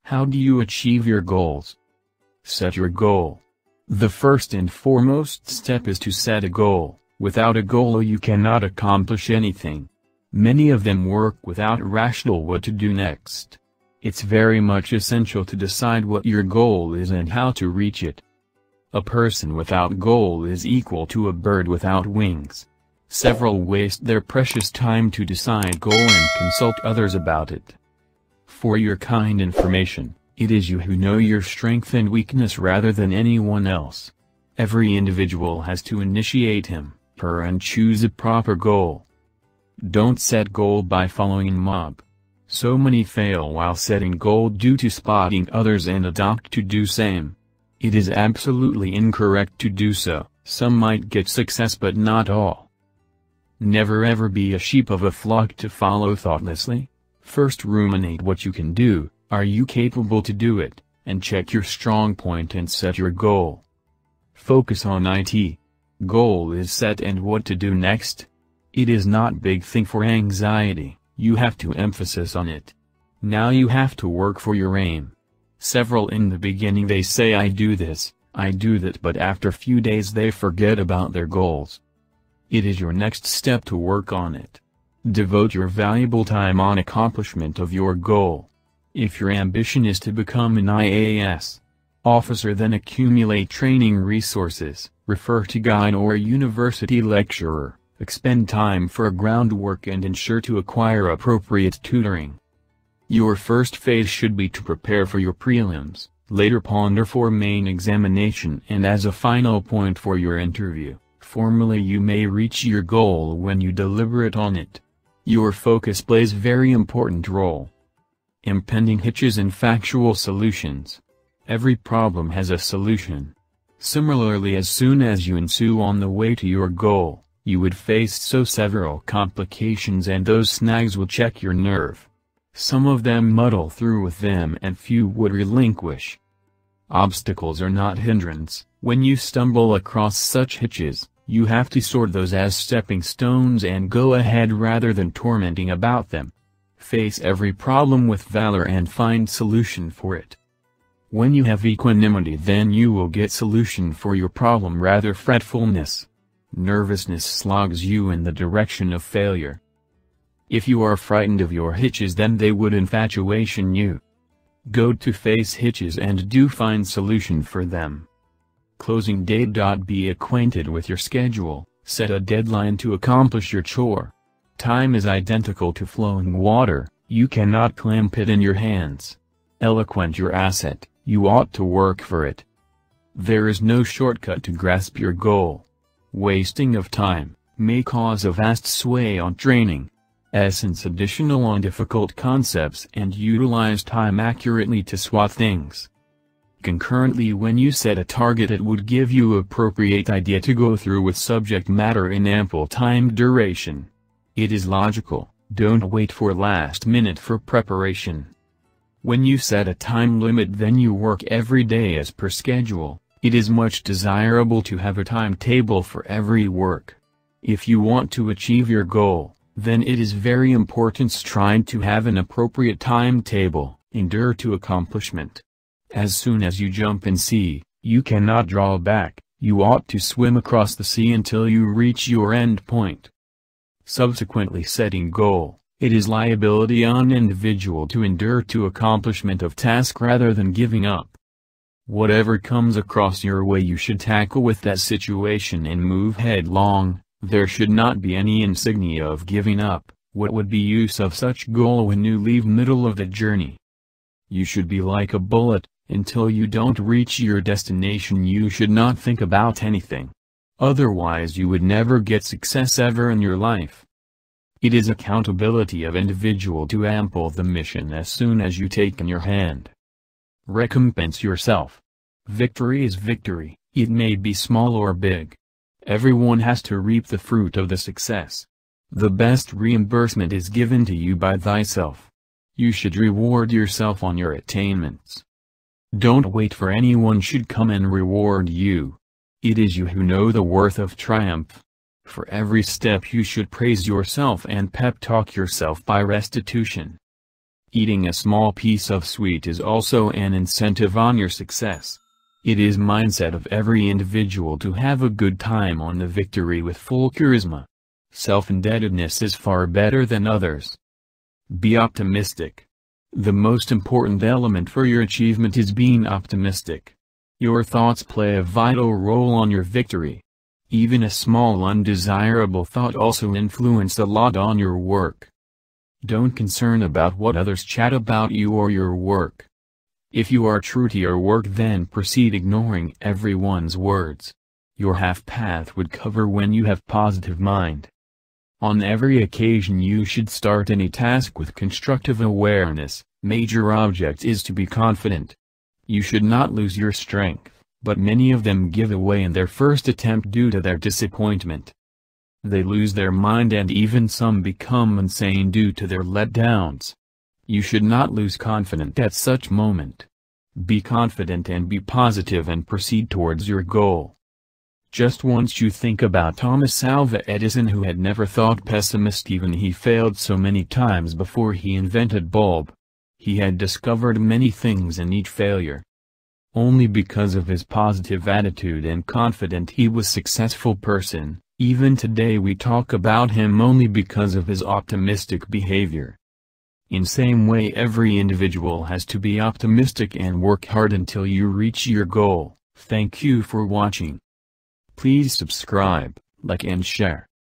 How do you achieve your goals? Set your goal. The first and foremost step is to set a goal. Without a goal you cannot accomplish anything. Many of them work without rational what to do next. It's very much essential to decide what your goal is and how to reach it. A person without goal is equal to a bird without wings. Several waste their precious time to decide goal and consult others about it. For your kind information, it is you who know your strength and weakness rather than anyone else. Every individual has to initiate her and choose a proper goal. Don't set goal by following mob. So many fail while setting goal due to spotting others and adopt to do same. It is absolutely incorrect to do so. Some might get success but not all. Never ever be a sheep of a flock to follow thoughtlessly. First ruminate what you can do, are you capable to do it, and check your strong point and set your goal. Focus on it. Goal is set and what to do next? It is not big thing for anxiety, you have to emphasis on it. Now you have to work for your aim. Several in the beginning they say I do this, I do that, but after few days they forget about their goals. It is your next step to work on it. Devote your valuable time on accomplishment of your goal. If your ambition is to become an IAS officer, then accumulate training resources, refer to guide or university lecturer, expend time for groundwork and ensure to acquire appropriate tutoring. Your first phase should be to prepare for your prelims, later ponder for main examination and as a final point for your interview. Formally you may reach your goal when you deliberate on it. Your focus plays very important role. Impending hitches and factual solutions. Every problem has a solution. Similarly, as soon as you ensue on the way to your goal, you would face several complications and those snags will check your nerve. Some of them muddle through with them and few would relinquish. Obstacles are not hindrance. When you stumble across such hitches, you have to sort those as stepping stones and go ahead rather than tormenting about them. Face every problem with valor and find solution for it. When you have equanimity, then you will get solution for your problem rather fretfulness. Nervousness slogs you in the direction of failure. If you are frightened of your hitches, then they would infatuation you. Go to face hitches and do find solution for them. Closing date. Be acquainted with your schedule, set a deadline to accomplish your chore. Time is identical to flowing water, you cannot clamp it in your hands. Eloquent your asset, you ought to work for it. There is no shortcut to grasp your goal. Wasting of time may cause a vast sway on training. Essence additional on difficult concepts and utilize time accurately to swat things. Concurrently, when you set a target, it would give you appropriate idea to go through with subject matter in ample time duration. It is logical, don't wait for last minute for preparation. When you set a time limit, then you work every day as per schedule. It is much desirable to have a timetable for every work. If you want to achieve your goal, then it is very important trying to have an appropriate timetable, endure to accomplishment. As soon as you jump in sea, you cannot draw back, you ought to swim across the sea until you reach your end point. Subsequently, setting goal, it is liability on individual to endure to accomplishment of task rather than giving up. Whatever comes across your way you should tackle with that situation and move headlong. There should not be any insignia of giving up. What would be use of such goal when you leave middle of the journey? You should be like a bullet, until you don't reach your destination you should not think about anything. Otherwise you would never get success ever in your life. It is accountability of individual to ample the mission as soon as you take in your hand. Recompense yourself. Victory is victory, it may be small or big. Everyone has to reap the fruit of the success. The best reimbursement is given to you by thyself. You should reward yourself on your attainments. Don't wait for anyone should come and reward you. It is you who know the worth of triumph. For every step you should praise yourself and pep talk yourself by restitution. Eating a small piece of sweet is also an incentive on your success. It is mindset of every individual to have a good time on the victory with full charisma. Self-indebtedness is far better than others. Be optimistic. The most important element for your achievement is being optimistic. Your thoughts play a vital role on your victory. Even a small undesirable thought also influences a lot on your work. Don't concern about what others chat about you or your work. If you are true to your work, then proceed ignoring everyone's words. Your half-path would cover when you have positive mind. On every occasion you should start any task with constructive awareness. Major object is to be confident. You should not lose your strength, but many of them give away in their first attempt due to their disappointment. They lose their mind and even some become insane due to their letdowns. You should not lose confidence at such moment. Be confident and be positive and proceed towards your goal. Just once you think about Thomas Alva Edison, who had never thought pessimist, even he failed so many times before he invented bulb. He had discovered many things in each failure. Only because of his positive attitude and confident he was successful person. Even today we talk about him only because of his optimistic behavior. In same way, every individual has to be optimistic and work hard until you reach your goal. Thank you for watching. Please subscribe, like and share.